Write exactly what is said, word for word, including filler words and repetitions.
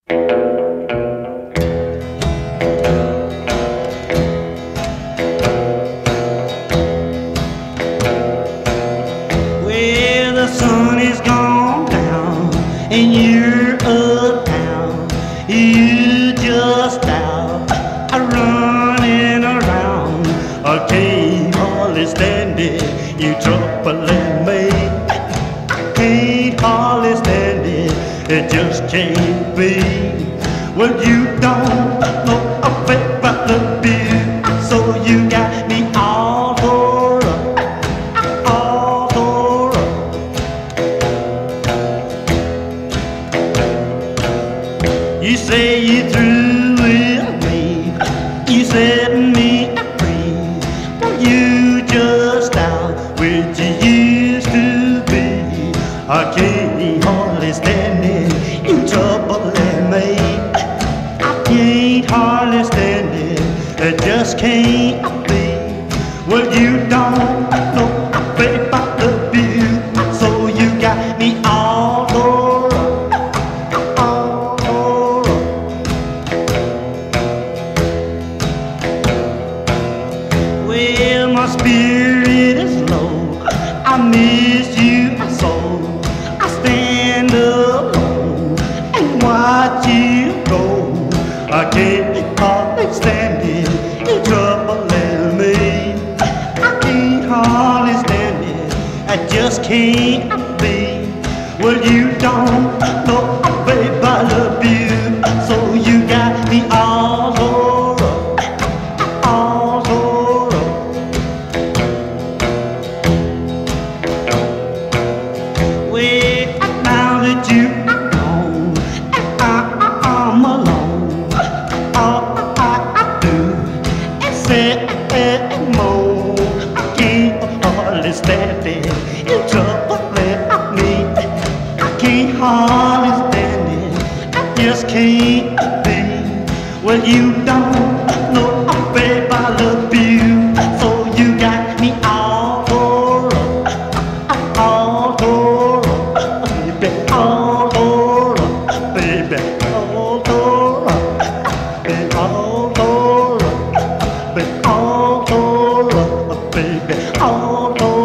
Well, the sun is gone down and you're uptown. You just out running around. I can't hardly stand it, you troubling me. I can't hardly stand it, it just can't be. Well, you don't know a bit about the view, so you got me all tore up, all tore up. You say you through with me, you set me free. Well, you just out where you used to be. I can't hardly stand it, you troubling me. I can't hardly stand it, it just can't be. Well, you don't know a bit about the view, so you got me all tore up, all tore up. Well, my spirit is low, I miss you so. I stand alone and watch you go. I can't hardly stand it, you troubling me. I can't hardly stand it, I just can't be. Well, you don't know a babe I love you, so you got me all tore up, all tore up. Well, now that you are gone and I, I'm alone, all I, I do is sit and moan. I can't hardly stand it, you troubling me. I can't hardly stand it, I just can't be. Well, you don't know a babe I love you, so you got me all tore up, all tore up, baby, all tore up, baby, all tore up, baby, all tore up, baby, all tore up, baby, all tore up.